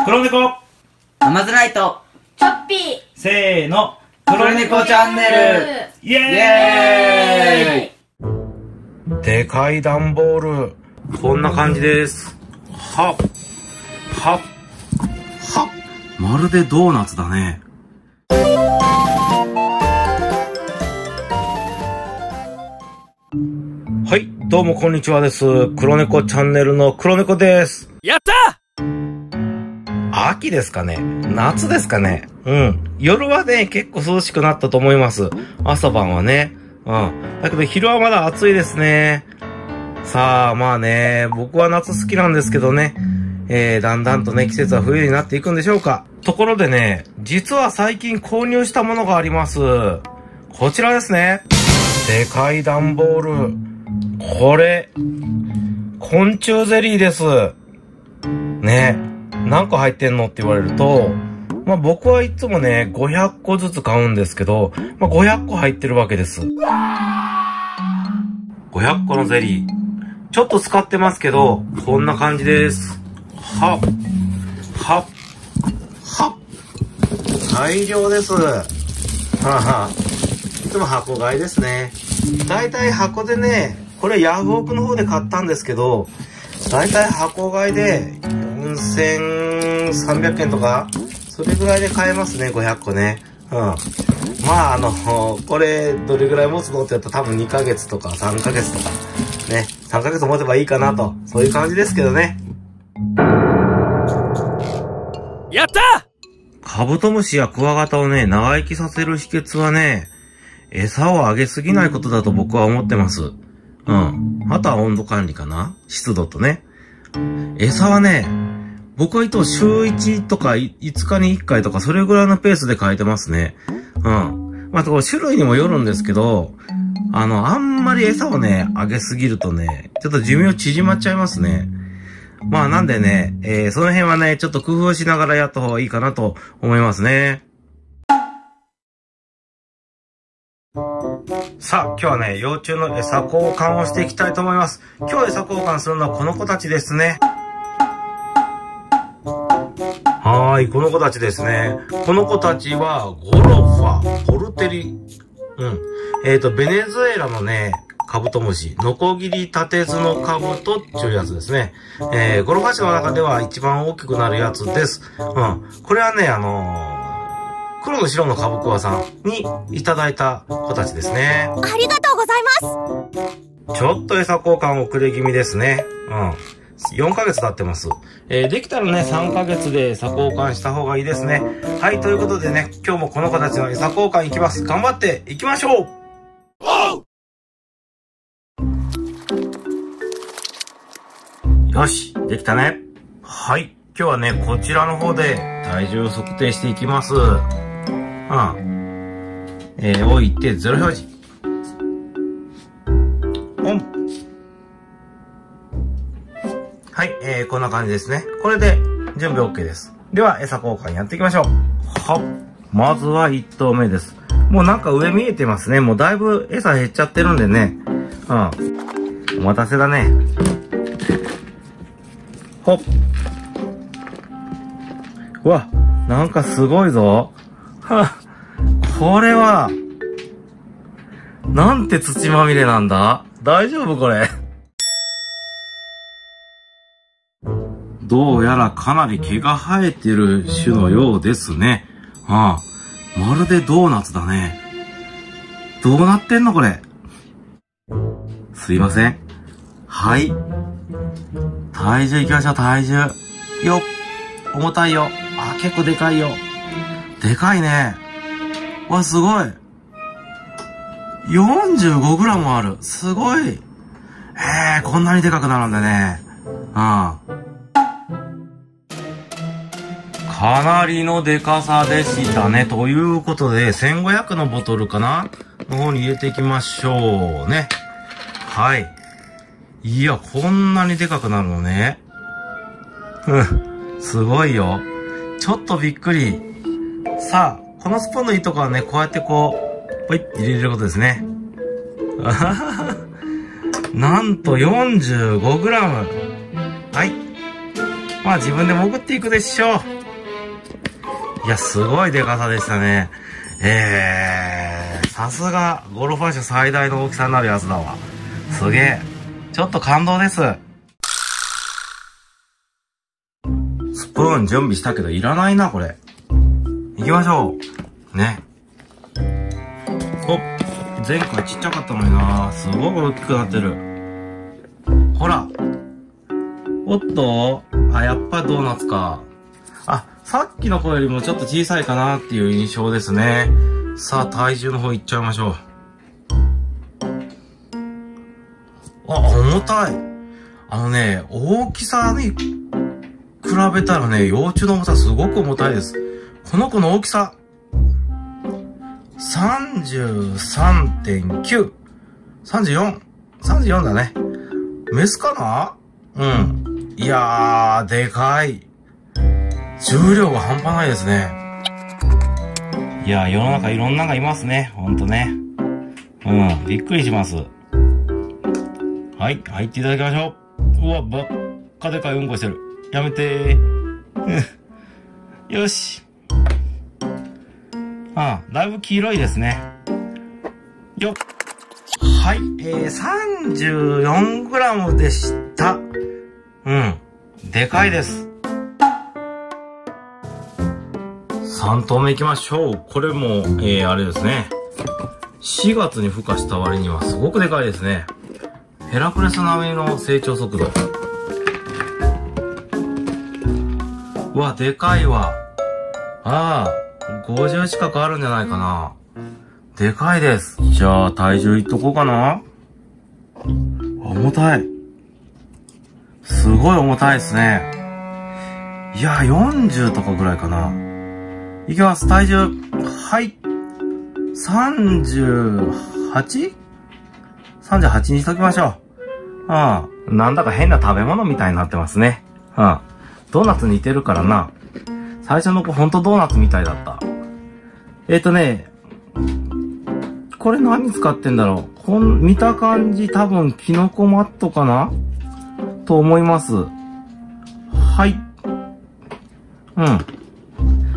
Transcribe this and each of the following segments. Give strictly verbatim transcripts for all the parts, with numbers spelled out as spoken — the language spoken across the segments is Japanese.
黒猫アマズライトチョッピーせーの黒猫チャンネルイエイエーイでかい段ボールこんな感じです。はっはっはっまるでドーナツだね。はい、どうもこんにちはです。黒猫チャンネルの黒猫です。やった秋ですかね、夏ですかね。うん。夜はね、結構涼しくなったと思います。朝晩はね。うん。だけど昼はまだ暑いですね。さあ、まあね、僕は夏好きなんですけどね。えー、だんだんとね、季節は冬になっていくんでしょうか。ところでね、実は最近購入したものがあります。こちらですね。でかい段ボール。これ、昆虫ゼリーです。ね。何個入ってんのって言われると、まあ僕はいつもね、ごひゃっこずつ買うんですけど、まあごひゃっこ入ってるわけです。ごひゃっこのゼリー。ちょっと使ってますけど、こんな感じです。はっ、はっ、はっ。大量です。はは。いつも箱買いですね。だいたい箱でね、これヤフオクの方で買ったんですけど、だいたい箱買いでよんせんさんびゃくえんとか、それぐらいで買えますね、ごひゃっこね。うん。まあ、あの、これ、どれぐらい持つのって言ったら多分にかげつとかさんかげつとか、ね、さんかげつ持てばいいかなと、そういう感じですけどね。やったカブトムシやクワガタをね、長生きさせる秘訣はね、餌をあげすぎないことだと僕は思ってます。うん。あとは温度管理かな？湿度とね。餌はね、僕はいつも週いちとかいつかにいっかいとかそれぐらいのペースで変えてますね。うん。まあ、これ種類にもよるんですけど、あの、あんまり餌をね、あげすぎるとね、ちょっと寿命縮まっちゃいますね。まあなんでね、えー、その辺はね、ちょっと工夫しながらやった方がいいかなと思いますね。さあ、今日はね、幼虫の餌交換をしていきたいと思います。今日餌交換するのはこの子たちですね。はーい、この子たちですね。この子たちは、ゴロファ、ポルテリ、うん。えっと、ベネズエラのね、カブトムシ、ノコギリタテズのカブトっていうやつですね。えー、ゴロファ種の中では一番大きくなるやつです。うん。これはね、あのー、黒の白のカブクワさんにいただいた子たちですね。 ありがとうございます。 ちょっと餌交換遅れ気味ですね。うん。よんかげつ経ってます。えー、できたらね、さんかげつで餌交換した方がいいですね。はい、ということでね、今日もこの子たちの餌交換いきます。頑張っていきましょう。よし、できたね。はい、今日はね、こちらの方で体重を測定していきます。うん。えー、置いてゼロ表示。オン。はい、えー、こんな感じですね。これで準備 OK です。では、餌交換やっていきましょう。はっ。まずはいっ頭目です。もうなんか上見えてますね。もうだいぶ餌減っちゃってるんでね。うん。お待たせだね。ほっ。うわ、なんかすごいぞ。はぁ、これは、なんて土まみれなんだ？大丈夫これ？どうやらかなり毛が生えてる種のようですね。ああ、まるでドーナツだね。どうなってんのこれ？すいません。はい。体重いきましょう、体重。よっ。重たいよ。あ、結構でかいよ。でかいね。わ、すごい。よんじゅうごグラム ある。すごい。へえ、こんなにでかくなるんだね。うん。かなりのでかさでしたね。ということで、せんごひゃくのボトルかなの方に入れていきましょうね。はい。いや、こんなにでかくなるのね。うん。すごいよ。ちょっとびっくり。さあ、このスプーンのいいとこはね、こうやってこう、ぽいって入れることですね。なんと よんじゅうごグラム。はい。 まあ自分で潜っていくでしょう。いや、すごいデカさでしたね。えー、さすがゴルファー種最大の大きさになるやつだわ。すげえ。ちょっと感動です。スプーン準備したけどいらないな、これ。行きましょう。ね。お、前回ちっちゃかったのにな。すごく大きくなってる。ほら。おっと、あ、やっぱりドーナツか。あ、さっきの子よりもちょっと小さいかなっていう印象ですね。さあ、体重の方いっちゃいましょう。あ、重たい。あのね、大きさに比べたらね、幼虫の重さすごく重たいです。この子の大きさ。さんじゅうさんてんきゅう。さんじゅうよん。さんじゅうよんだね。メスかな？うん。いやー、でかい。重量が半端ないですね。いやー、世の中いろんなのがいますね。ほんとね。うん、びっくりします。はい、入っていただきましょう。うわ、ばっかでかいうんこしてる。やめてー。よし。ああ、だいぶ黄色いですね。よっ。はい、えー、さんじゅうよんグラムでした。うん。でかいです。さん頭目行きましょう。これも、えー、あれですね。しがつに孵化した割にはすごくでかいですね。ヘラクレス並みの成長速度。うわ、でかいわ。ああ、ごじゅう近くあるんじゃないかな。でかいです。じゃあ、体重いっとこうかな。重たい。すごい重たいですね。いや、よんじゅうとかぐらいかな。いきます、体重。はい。さんじゅうはち？ さんじゅうはち にしときましょう。ああ、なんだか変な食べ物みたいになってますね。ああ、ドーナツ似てるからな。最初の子ほんとドーナツみたいだった。えっとね、これ何使ってんだろう。こん、見た感じ多分キノコマットかなと思います。はい。うん。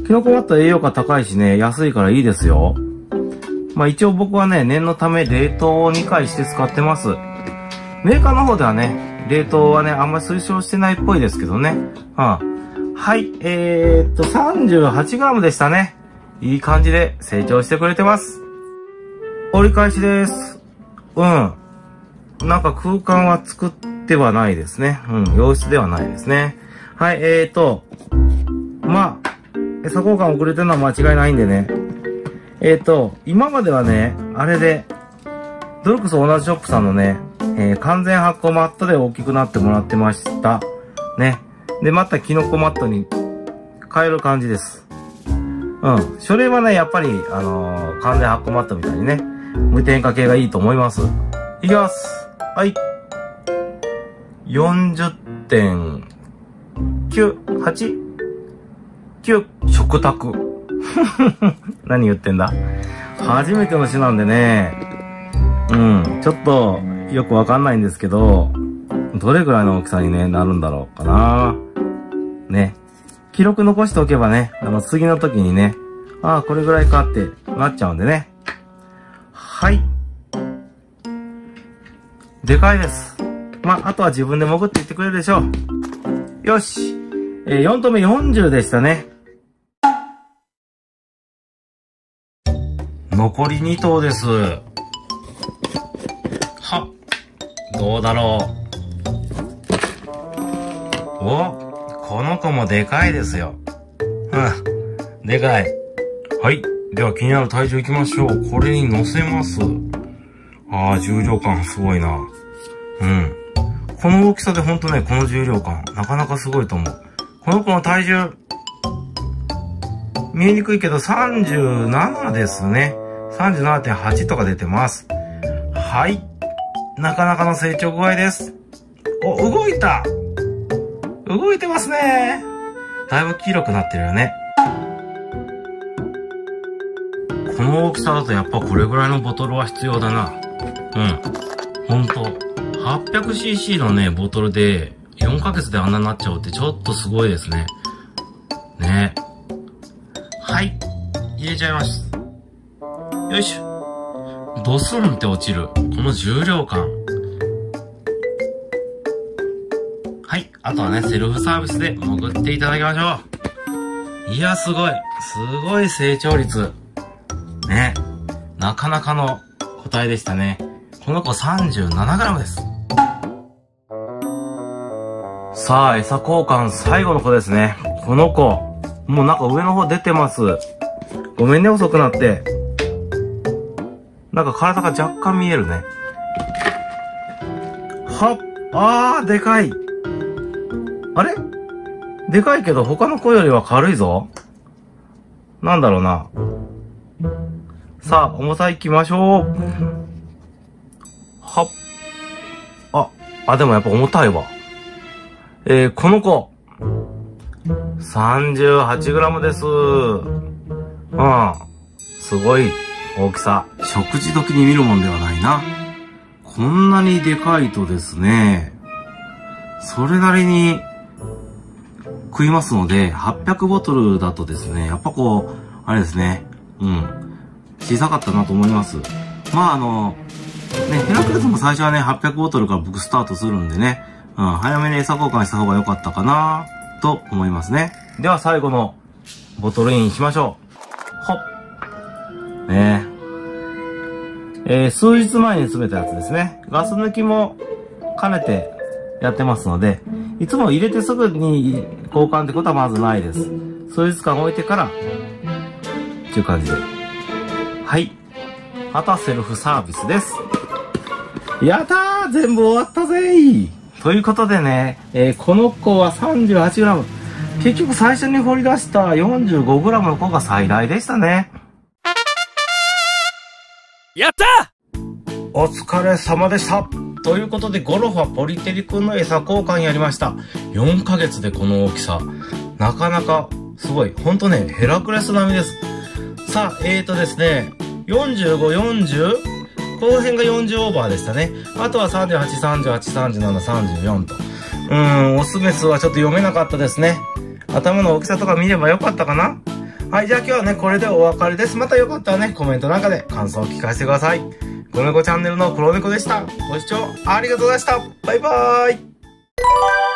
キノコマット栄養価高いしね、安いからいいですよ。まあ一応僕はね、念のため冷凍をにかいして使ってます。メーカーの方ではね、冷凍はね、あんまり推奨してないっぽいですけどね。はあ、はい、えーっと、さんじゅうはちグラムでしたね。いい感じで成長してくれてます。折り返しです。うん。なんか空間は作ってはないですね。うん、洋室ではないですね。はい、えーと、まあ、餌交換遅れてるのは間違いないんでね。えーと、今まではね、あれで、ドルクス同じショップさんのね、えー、完全発酵マットで大きくなってもらってました。ね。で、またキノコマットに変える感じです。うん。それはね、やっぱり、あのー、完全発酵マットみたいにね、無添加系がいいと思います。いきます。はい。よんじゅってんきゅう、はち、きゅう、食卓。何言ってんだ？初めての種なんでね、うん、ちょっとよくわかんないんですけど、どれぐらいの大きさに、ね、なるんだろうかな。ね。記録残しておけばね、あの、次の時にね、ああ、これぐらいかってなっちゃうんでね。はい。でかいです。まあ、あとは自分で潜っていってくれるでしょう。よし。えー、よん頭目よんじゅうでしたね。残りに頭です。はっ。どうだろう。お、この子もでかいですよ。うん。でかい。はい。では気になる体重いきましょう。これに乗せます。ああ、重量感すごいな。うん。この大きさでほんとね、この重量感、なかなかすごいと思う。この子の体重、見えにくいけどさんじゅうななですね。さんじゅうななてんはち とか出てます。はい。なかなかの成長具合です。お、動いた。動いてますね。だいぶ黄色くなってるよね。この大きさだとやっぱこれぐらいのボトルは必要だな。うん。ほんと。はっぴゃくシーシー のね、ボトルでよんかげつであんなになっちゃうってちょっとすごいですね。ね。はい。入れちゃいます。よいしょ。ドスンって落ちる。この重量感。はい。あとはね、セルフサービスで潜っていただきましょう。いや、すごい。すごい成長率。ね。なかなかの個体でしたね。この子 さんじゅうななグラム です。さあ、餌交換最後の子ですね。この子。もうなんか上の方出てます。ごめんね、遅くなって。なんか体が若干見えるね。はっ、あー、でかい。あれでかいけど他の子よりは軽いぞ。なんだろうな。さあ、重さいきましょう。はっ。あ、あ、でもやっぱ重たいわ。えー、この子。さんじゅうはちグラム です。うん。すごい大きさ。食事時に見るもんではないな。こんなにでかいとですね、それなりに食いますので、はっぴゃくボトルだとですね、やっぱこう、あれですね、うん。小さかったなと思います。まああの、ね、ヘラクレスも最初はね、はっぴゃくボトルから僕スタートするんでね、うん、早めに餌交換した方が良かったかなと思いますね。では最後のボトルインしましょう。ほっ。ねえ。えー、数日前に詰めたやつですね。ガス抜きも兼ねてやってますので、いつも入れてすぐに交換ってことはまずないです。数日間置いてから、っていう感じで。はい。あとはセルフサービスです。やったー、全部終わったぜー。ということでね、えー、この子は さんじゅうはちグラム。結局最初に掘り出した よんじゅうごグラム の子が最大でしたね。やったー！お疲れ様でした。ということで、ゴロファポリテリ君の餌交換やりました。よんかげつでこの大きさ。なかなかすごい。ほんとね、ヘラクレス並みです。さあ、えーとですね、よんじゅうご、よんじゅう、この辺がよんじゅうオーバーでしたね。あとはさんじゅうはち、さんじゅうはち、さんじゅうなな、さんじゅうよんと。うーん、オスメスはちょっと読めなかったですね。頭の大きさとか見ればよかったかな。はい、じゃあ今日はね、これでお別れです。またよかったらね、コメントなんかで感想を聞かせてください。黒猫チャンネルの黒猫でした。ご視聴ありがとうございました。バイバーイ。